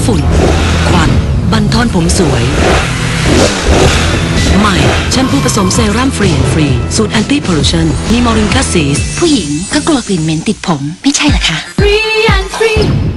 ฝุ่นควันบั่นทอนผมสวยใหม่แชมพูผสมเซรั่มฟรีสูตรแอนตี้พอลูชันมีมอริงคาซีสผู้หญิงก็กลัวกลิ่นเหม็นติดผมไม่ใช่เหรอคะ Free and free